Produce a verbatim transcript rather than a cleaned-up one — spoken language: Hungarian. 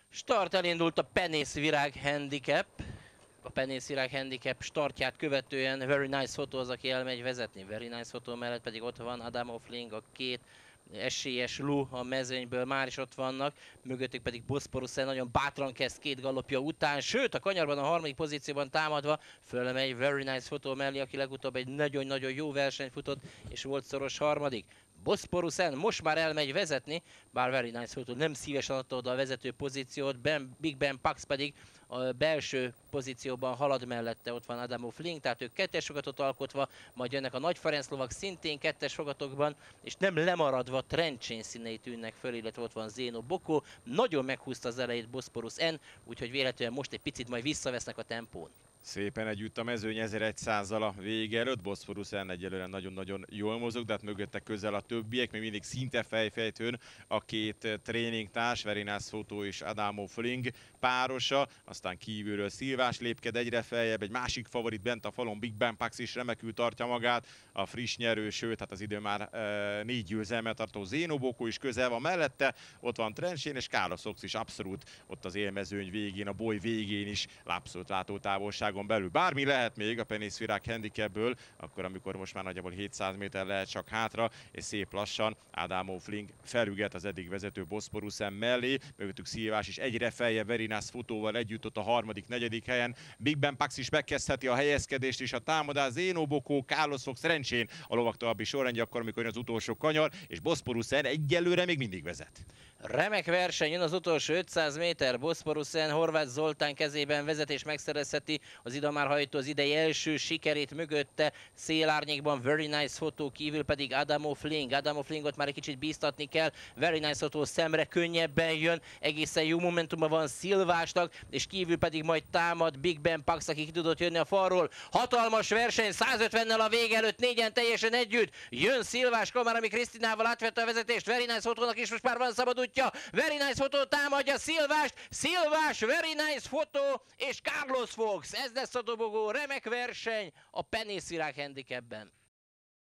Start elindult a Penészvirág Handicap. A Penészvirág Handicap startját követően Very Nice Photo az, aki elmegy vezetni. Very Nice Photo mellett pedig ott van Adamo Fling, a két esélyes Lu a mezőnyből már is ott vannak, mögöttük pedig Bosporusen nagyon bátran kezd két galoppja után, sőt a kanyarban a harmadik pozícióban támadva fölmegy Very Nice Photo mellé, aki legutóbb egy nagyon-nagyon jó versenyt futott és volt szoros harmadik. Bosporusen most már elmegy vezetni, bár Very Nice Photo nem szívesen adta oda a vezető pozíciót, ben, Big Ben Pax pedig a belső pozícióban halad mellette, ott van Adamo Fling, tehát ők kettes fogatot alkotva, majd jönnek a Nagy Ferenc lovak szintén kettes fogatokban, és nem lemaradva Trencsén színei tűnnek föl, illetve ott van Zeno Boko, nagyon meghúzta az elejét Bosporus N, úgyhogy véletlenül most egy picit majd visszavesznek a tempón. Szépen együtt a mezőny ezerszázzal a vége előtt, Bosporusen egyelőre nagyon-nagyon jól mozog, de hát mögötte közel a többiek, még mindig szinte fejfejtőn a két tréningtárs, Very Nice Photo és Adamo Fling párosa, aztán kívülről Szilvás lépked egyre feljebb, egy másik favorit bent a falon, Big Ben Pax is remekül tartja magát, a friss nyerő, sőt, hát az idő már e, négy győzelmet tartó Zeno Boko is közel van mellette, ott van Trencsén, és Carlos Fox is abszolút ott az élmezőny végén, a boly végén is abszolút látótávolságon belül. Bármi lehet még a Penészvirág Handicapből, akkor amikor most már nagyjából hétszáz méter lehet csak hátra, és szép lassan Adamo Fling felüget az eddig vezető Bosporusen mellé, mögöttük Szilvás is egyre feljebb Very Nice Photóval együtt ott a harmadik, negyedik helyen. Big Ben Pax is megkezdheti a helyezkedést és a támadás, Zeno Boko, Carlos Fox Trencsén a lovak további sorrendje, akkor amikor jön az utolsó kanyar, és Bosporusen egyelőre még mindig vezet. Remek verseny, jön az utolsó ötszáz méter, Bosporusen Horváth Zoltán kezében vezetés megszerezheti az idamár hajtó az idei első sikerét, mögötte szélárnyékban Very Nice Photo, kívül pedig Adamo Fling. Adamo Flingot már egy kicsit bíztatni kell, Very Nice Photo szemre könnyebben jön, egészen jó momentuma van Szilvásnak, és kívül pedig majd támad Big Ben Pax, aki ki tudott jönni a falról. Hatalmas verseny, száz ötvennel a vége előtt, négyen teljesen együtt, jön Szilvás Komarami Krisztinával, átvette a vezetést, Very Nice Photónak is most már van szabad útja, Very Nice Photo támadja Szilvást, Szilvás, Very Nice Photo és Carlos Fox, ez lesz a dobogó, remek verseny a Penészvirág Handicapben.